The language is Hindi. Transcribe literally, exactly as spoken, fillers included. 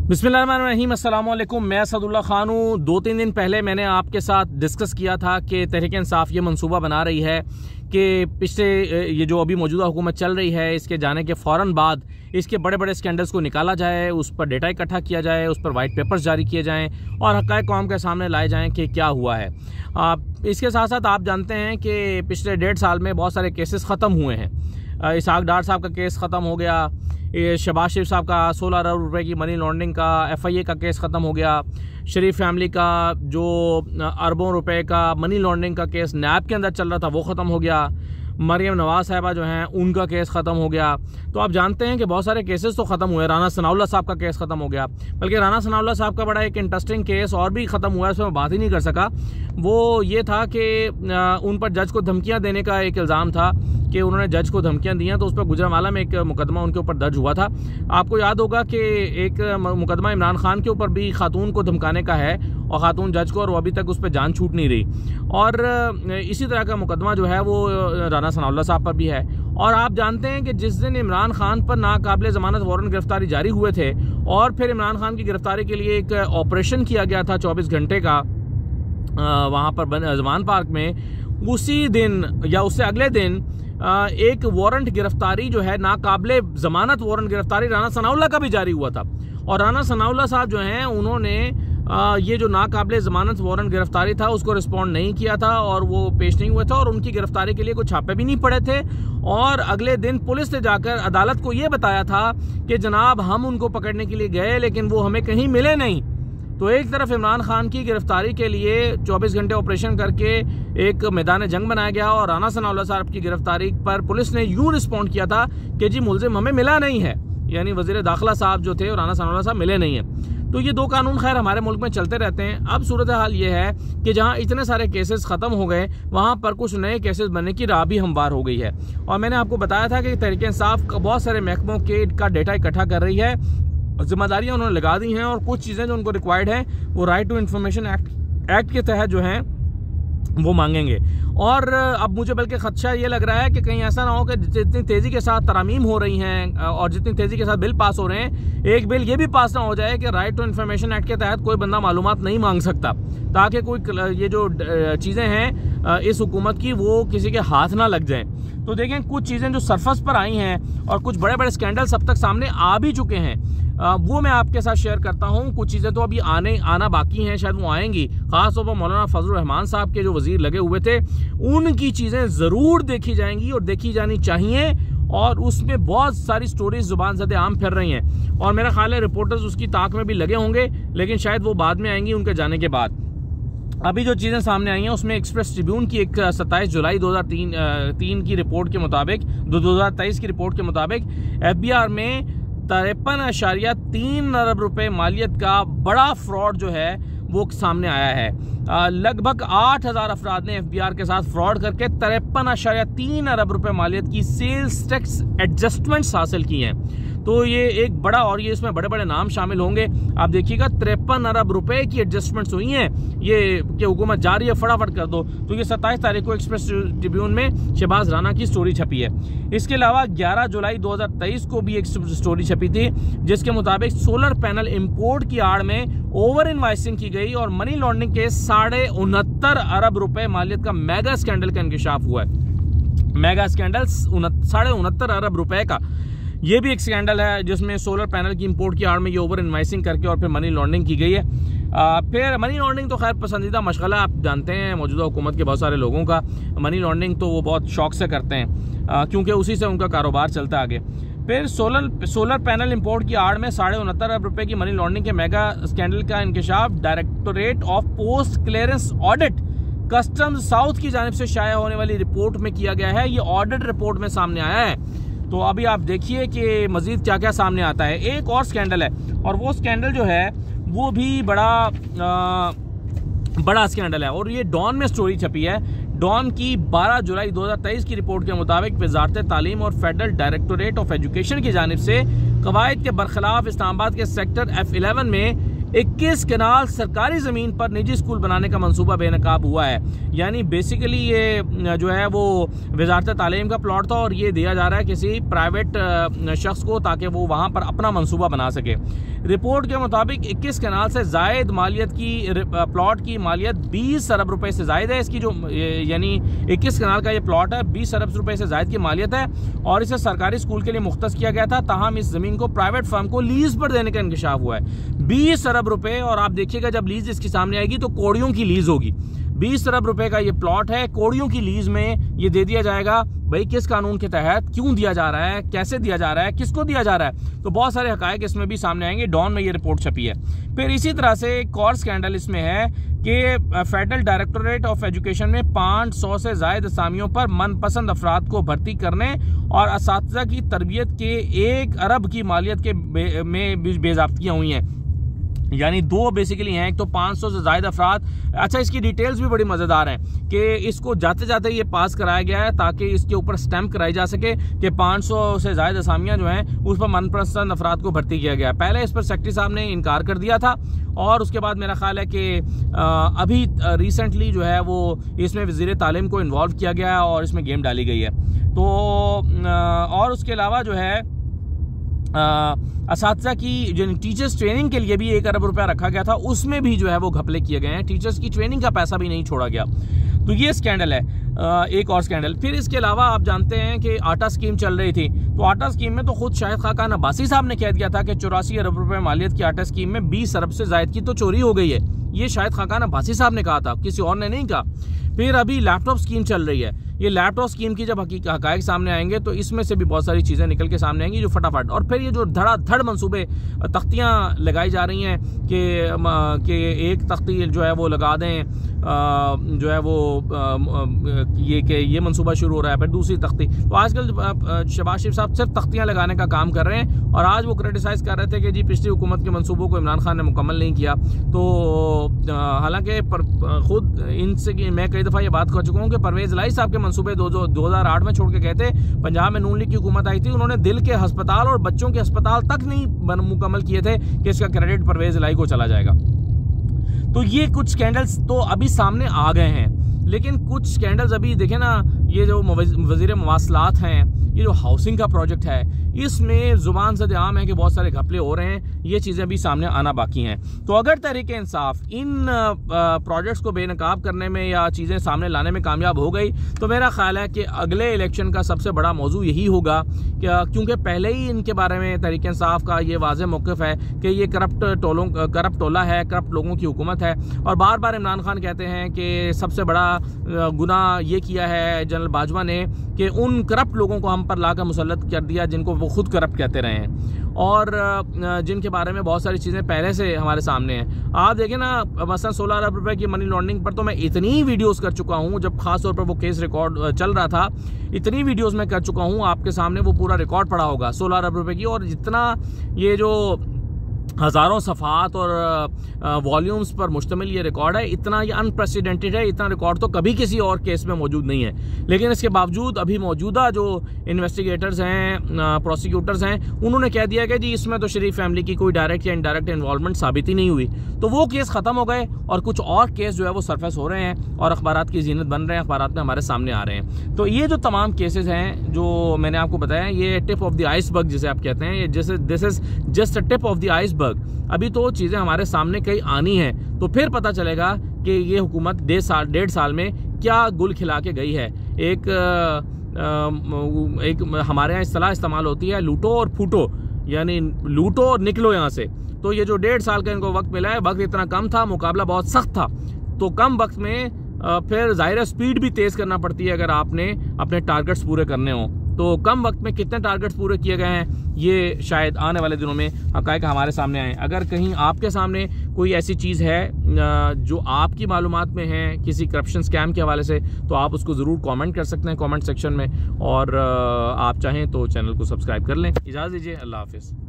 बिस्मिल्लाहिर्रहमानिर्रहीम, अस्सलाम वालेकुम। मैं असदुल्ला खान हूँ। दो तीन दिन पहले मैंने आपके साथ डिस्कस किया था कि तहरीक इंसाफ ये मंसूबा बना रही है कि पिछले ये जो अभी मौजूदा हुकूमत चल रही है इसके जाने के फ़ौरन बाद इसके बड़े बड़े स्कैंडल्स को निकाला जाए, उस पर डेटा इकट्ठा किया जाए, उस पर वाइट पेपर्स जारी किए जाएँ और हक़ाइक़ कौम के सामने लाए जाएँ कि क्या हुआ है। आ, इसके साथ साथ आप जानते हैं कि पिछले डेढ़ साल में बहुत सारे केसेस ख़त्म हुए हैं। इसहाक डार साहब का केस ख़त्म हो गया, ये शहबाज शरीफ साहब का सोलह अरब रुपए की मनी लॉन्ड्रिंग का एफ आई ए का केस ख़त्म हो गया, शरीफ फैमिली का जो अरबों रुपए का मनी लॉन्ड्रिंग का केस नैब के अंदर चल रहा था वो ख़त्म हो गया, मरियम नवाज साहिबा जो हैं उनका केस ख़त्म हो गया। तो आप जानते हैं कि बहुत सारे केसेस तो ख़त्म हुए। राना सनाउल्लाह साहब का केस ख़त्म हो गया, बल्कि राना सनाउल्लाह साहब का बड़ा एक इंटरेस्टिंग केस और भी ख़त्म हुआ है, उसमें मैं बात ही नहीं कर सका। वो ये था कि उन पर जज को धमकियाँ देने का एक इल्ज़ाम था कि उन्होंने जज को धमकियां दी हैं, तो उस पर गुजरांवाला में एक मुकदमा उनके ऊपर दर्ज हुआ था। आपको याद होगा कि एक मुकदमा इमरान खान के ऊपर भी खातून को धमकाने का है और खातून जज को, और वो अभी तक उस पर जान छूट नहीं रही। और इसी तरह का मुकदमा जो है वो राना सनाउल्लाह साहब पर भी है। और आप जानते हैं कि जिस दिन इमरान खान पर नाकाबिले ज़मानत वारंट गिरफ्तारी जारी हुए थे और फिर इमरान खान की गिरफ्तारी के लिए एक ऑपरेशन किया गया था चौबीस घंटे का वहाँ पर जमान पार्क में, उसी दिन या उससे अगले दिन एक वारंट गिरफ्तारी जो है नाकाबिले ज़मानत वारंट गिरफ्तारी राना सनाउल्लाह का भी जारी हुआ था। और राना सनाउल्लाह साहब जो हैं उन्होंने ये जो नाकाबिले ज़मानत वारंट गिरफ्तारी था उसको रिस्पॉन्ड नहीं किया था और वो पेश नहीं हुए थे और उनकी गिरफ्तारी के लिए कुछ छापे भी नहीं पड़े थे। और अगले दिन पुलिस ने जाकर अदालत को ये बताया था कि जनाब हम उनको पकड़ने के लिए गए लेकिन वो हमें कहीं मिले नहीं। तो एक तरफ इमरान खान की गिरफ्तारी के लिए चौबीस घंटे ऑपरेशन करके एक मैदान जंग बनाया गया और राना सनाउल्लाह साहब की गिरफ्तारी पर पुलिस ने यूं रिस्पॉन्ड किया था कि जी मुल्जिम हमें मिला नहीं है, यानी वजीर दाखिला साहब जो थे और राना सनाउल्लाह साहब मिले नहीं है। तो ये दो कानून खैर हमारे मुल्क में चलते रहते हैं। अब सूरत हाल ये है कि जहाँ इतने सारे केसेस ख़त्म हो गए वहाँ पर कुछ नए केसेस बनने की राह भी हमवार हो गई है। और मैंने आपको बताया था कि तहरीक इंसाफ बहुत सारे महकमों के का डेटा इकट्ठा कर रही है, जिम्मेदारियां उन्होंने लगा दी हैं और कुछ चीज़ें जो उनको रिक्वायर्ड हैं वो right to information act act के तहत जो हैं वो मांगेंगे। और अब मुझे बल्कि खदशा ये लग रहा है कि कहीं ऐसा ना हो कि जितनी तेज़ी के साथ तरामीम हो रही हैं और जितनी तेज़ी के साथ बिल पास हो रहे हैं, एक बिल ये भी पास ना हो जाए कि राइट टू इन्फॉर्मेशन एक्ट के तहत कोई बंदा मालूमात नहीं मांग सकता, ताकि कोई ये जो चीज़ें हैं इस हुकूमत की वो किसी के हाथ ना लग जाएं। तो देखें कुछ चीज़ें जो सरफस पर आई हैं और कुछ बड़े बड़े स्कैंडल्स अब तक सामने आ भी चुके हैं, वो मैं आपके साथ शेयर करता हूँ। कुछ चीज़ें तो अभी आने आना बाकी हैं, शायद वो आएंगी। ख़ासतौर पर मौलाना फजलुर रहमान साहब के जो वज़ीर लगे हुए थे उनकी चीज़ें ज़रूर देखी जाएंगी और देखी जानी चाहिए। और उसमें बहुत सारी स्टोरीज ज़ुबान ज़दे आम फिर रही हैं और मेरा ख्याल है रिपोर्टर्स उसकी ताक में भी लगे होंगे, लेकिन शायद वो बाद में आएंगी उनके जाने के बाद। अभी जो चीज़ें सामने आई हैं उसमें एक्सप्रेस ट्रिब्यून की एक सत्ताईस जुलाई दो हज़ार तीन तीन की रिपोर्ट के मुताबिक दो हज़ार तेईस की रिपोर्ट के मुताबिक एफ बी आर में तिरपन अशारिया तीन अरब रुपए मालियत का बड़ा फ्रॉड जो है वो सामने आया है। लगभग आठ हज़ार अफराद ने एफ बी आर के साथ फ्रॉड करके तिरपन अशारिया तीन अरब रुपए मालियत की सेल्स टैक्स एडजस्टमेंट्स हासिल की हैं। तो ये एक बड़ा, और ये इसमें बड़े बड़े नाम शामिल होंगे। आप देखिएगा तिरपन अरब रुपए की एडजस्टमेंट्स हुई हैं, ये कि हुकूमत जा रही है फटाफट कर दो। तो ये सत्ताईस तारीख को एक्सप्रेस ट्रिब्यून में शहबाज राना की स्टोरी छपी है। इसके अलावा ग्यारह जुलाई दो हज़ार तेईस को भी एक स्टोरी छपी थी जिसके मुताबिक सोलर पैनल इम्पोर्ट की आड़ में ओवर इनवाइसिंग की गई और मनी लॉन्ड्रिंग के साढ़े उनहत्तर अरब रुपए मालियत का मेगा स्कैंडल का इंकशाफ हुआ है। मेगा स्कैंडल साढ़े उनहत्तर अरब रुपए का, ये भी एक स्कैंडल है जिसमें सोलर पैनल की इंपोर्ट की आड़ में ये ओवर इनवाइसिंग करके और फिर मनी लॉन्ड्रिंग की गई है। आ, फिर मनी लॉन्ड्रिंग तो खैर पसंदीदा मशगला आप जानते हैं मौजूदा हुकूमत के बहुत सारे लोगों का। मनी लॉन्ड्रिंग तो वो बहुत शौक से करते हैं आ, क्योंकि उसी से उनका कारोबार चलता है आगे। फिर सोलर सोलर पैनल इंपोर्ट की आड़ में साढ़े उनहत्तर अरब रुपए की मनी लॉन्ड्रिंग के मेगा स्कैंडल का इंकशाफ directorate of post clearance audit customs south की जानिब से शाया होने वाली रिपोर्ट में किया गया है। ये ऑडिट रिपोर्ट में सामने आया है। तो अभी आप देखिए कि मजीद क्या क्या सामने आता है। एक और स्कैंडल है और वो स्कैंडल जो है वो भी बड़ा आ, बड़ा स्कैंडल है और ये डॉन में स्टोरी छपी है। डॉन की बारह जुलाई दो हज़ार तेईस की रिपोर्ट के मुताबिक वजारत तालीम और फेडरल डायरेक्टोरेट ऑफ एजुकेशन की जानिब से कवायद के बरखिलाफ इस्लामाबाद के सेक्टर एफ इलेवन में इक्कीस कनाल सरकारी ज़मीन पर निजी स्कूल बनाने का मंसूबा बेनकाब हुआ है। यानी बेसिकली ये जो है वो वजारत तालीम का प्लॉट था और ये दिया जा रहा है किसी प्राइवेट शख्स को ताकि वो वहाँ पर अपना मंसूबा बना सके। रिपोर्ट के मुताबिक इक्कीस कनाल से जायद मालियत की प्लॉट की मालियत बीस अरब रुपए से जायद है। इसकी जो यानी इक्कीस कनाल का ये प्लॉट है बीस अरब रुपए से जायद की मालियत है और इसे सरकारी स्कूल के लिए मुख्तस किया गया था। ताहम इस ज़मीन को प्राइवेट फर्म को लीज पर देने का इंकशाफ हुआ है। बीस अरब रुपए, और आप देखिएगा जब लीज इसकी सामने आएगी तो कौड़ियों की लीज होगी। बीस अरब रुपए का ये प्लॉट है, कौड़ियों की लीज में ये दे दिया जाएगा। भाई किस कानून के तहत, क्यों दिया जा रहा है, कैसे दिया जा रहा है, किसको दिया जा रहा है, तो बहुत सारे हकायक इसमें भी सामने आएंगे। डॉन में ये रिपोर्ट छपी है। फिर इसी तरह से एक और स्कैंडल इसमें है कि फेडरल डायरेक्टोरेट ऑफ एजुकेशन में पाँच सौ से जायद असामियों पर मनपसंद अफराद को भर्ती करने और असातिज़ा की तरबियत के एक अरब की मालियत के बे, में बेज़ाब्तियाँ हुई हैं। यानी दो बेसिकली हैं, एक तो पाँच सौ से जायद अफराद। अच्छा, इसकी डिटेल्स भी बड़ी मज़ेदार हैं कि इसको जाते जाते ये पास कराया गया है ताकि इसके ऊपर स्टैंप कराई जा सके कि पाँच सौ से जायद असामियाँ जो हैं उस पर मनपसंद अफराद को भर्ती किया गया है। पहले इस पर सेक्रेटरी साहब ने इनकार कर दिया था और उसके बाद मेरा ख्याल है कि अभी रिसेंटली जो है वो इसमें वज़ीर तालीम को इन्वॉल्व किया गया है और इसमें गेम डाली गई है। तो और उसके अलावा जो है असातिज़ा की जो टीचर्स ट्रेनिंग के लिए भी एक अरब रुपया रखा गया था, उसमें भी जो है वो घपले किए गए हैं। टीचर्स की ट्रेनिंग का पैसा भी नहीं छोड़ा गया। तो ये स्कैंडल है, एक और स्कैंडल। फिर इसके अलावा आप जानते हैं कि आटा स्कीम चल रही थी, तो आटा स्कीम में तो खुद शाहिद खाकान अब्बासी साहब ने कह दिया था कि चौरासी अरब रुपए मालियत की आटा स्कीम में बीस अरब से जायद की तो चोरी हो गई है। ये शाहिद खाकान अब्बासी साहब ने कहा था, किसी और ने नहीं कहा। फिर अभी लैपटॉप स्कीम चल रही है। ये लैपटॉप स्कीम की जब हकायक सामने आएंगे तो इसमें से भी बहुत सारी चीज़ें निकल के सामने आएंगी जो फटाफट। और फिर ये जो धड़ाधड़ मंसूबे तख्तियाँ लगाई जा रही हैं कि कि एक तख्ती जो है वो लगा दें, जो है वो ये कि ये मंसूबा शुरू हो रहा है, फिर दूसरी तख्ती। तो आजकल शहबाज शरीफ साहब सिर्फ तख्तियाँ लगाने का काम कर रहे हैं और आज वो क्रिटिसाइज़ कर रहे थे कि जी पिछली हुकूमत के मंसूबों को इमरान खान ने मुकम्मल नहीं किया। तो हालांकि खुद इनसे मैं कई दफ़ा ये बात कर चुका हूँ कि परवेज़ इलाही साहब के मंसूबे दो दो हज़ार आठ में छोड़ के गए थे। पंजाब में नून लीग की हुकूमत आई थी, उन्होंने दिल के अस्पताल और बच्चों के अस्पताल तक नहीं मुकम्मल किए थे कि इसका क्रेडिट परवेज़ इलाही को चला जाएगा। तो ये कुछ स्कैंडल्स तो अभी सामने आ गए हैं, लेकिन कुछ स्कैंडल्स अभी देखें ना, ये जो वज़ीर मवासलात हैं, ये जो हाउसिंग का प्रोजेक्ट है, इसमें ज़ुबान से आम है कि बहुत सारे घपले हो रहे हैं। ये चीज़ें भी सामने आना बाकी हैं। तो अगर तहरीक इंसाफ इन प्रोजेक्ट्स को बेनकाब करने में या चीज़ें सामने लाने में कामयाब हो गई तो मेरा ख्याल है कि अगले इलेक्शन का सबसे बड़ा मौजू यही होगा, क्योंकि पहले ही इनके बारे में तहरीक इंसाफ का ये वाज़ेह मौक़िफ़ है कि ये करप्ट टोलों करप्ट टोला है, करप्ट लोगों की हुकूमत है। और बार बार इमरान खान कहते हैं कि सबसे बड़ा गुनाह ये किया है जनरल बाजवा ने कि उन करप्ट लोगों को हम पर लाकर मुसल्लत कर दिया जिनको वो खुद करप्ट कहते रहे हैं और जिनके बारे में बहुत सारी चीज़ें पहले से हमारे सामने हैं। आप देखें ना, मसलन सोलह अरब रुपए की मनी लॉन्ड्रिंग पर तो मैं इतनी वीडियोस कर चुका हूँ, जब खास तौर पर वो केस रिकॉर्ड चल रहा था, इतनी वीडियोस मैं कर चुका हूँ, आपके सामने वो पूरा रिकॉर्ड पड़ा होगा सोलह अरब रुपए की। और जितना ये जो हज़ारों सफ़ात और वॉल्यूम्स पर मुश्तमिल ये रिकॉर्ड है, इतना ये अनप्रेसिडेंटेड है, इतना रिकॉर्ड तो कभी किसी और केस में मौजूद नहीं है। लेकिन इसके बावजूद अभी मौजूदा जो इन्वेस्टिगेटर्स हैं, प्रोसिक्यूटर्स हैं, उन्होंने कह दिया कि जी इसमें तो शरीफ फैमिली की कोई डायरेक्ट या इनडायरेक्ट इन्वॉल्वमेंट साबित ही नहीं हुई। तो वो केस ख़त्म हो गए और कुछ और केस जो है वो सरफेस हो रहे हैं और अखबारात की जीनत बन रहे हैं, अखबारात में हमारे सामने आ रहे हैं। तो ये जो तमाम केसेस हैं जो मैंने आपको बताया, ये टिप ऑफ द आइसबर्ग जिसे आप कहते हैं, ये जैसे this is just a tip of the iceberg. अभी तो चीज़ें हमारे सामने कई आनी हैं, तो फिर पता चलेगा कि ये हुकूमत डेढ़ साल डेढ़ साल में क्या गुल खिला के गई है। एक आ, एक हमारे यहाँ इस्तेलाह इस्तेमाल होती है, लूटो और फूटो, यानी लूटो और निकलो यहाँ से। तो ये जो डेढ़ साल का इनको वक्त मिला है, वक्त इतना कम था, मुकाबला बहुत सख्त था, तो कम वक्त में फिर ज़ाहिर स्पीड भी तेज़ करना पड़ती है अगर आपने अपने टारगेट्स पूरे करने हों। तो कम वक्त में कितने टारगेट्स पूरे किए गए हैं, ये शायद आने वाले दिनों में हक़ाइक़ हमारे सामने आए। अगर कहीं आपके सामने कोई ऐसी चीज़ है जो आपकी मालूमात में है किसी करप्शन स्कैम के हवाले से, तो आप उसको ज़रूर कमेंट कर सकते हैं कमेंट सेक्शन में, और आप चाहें तो चैनल को सब्सक्राइब कर लें। इजाज़त दीजिए, अल्लाह हाफ़िज़।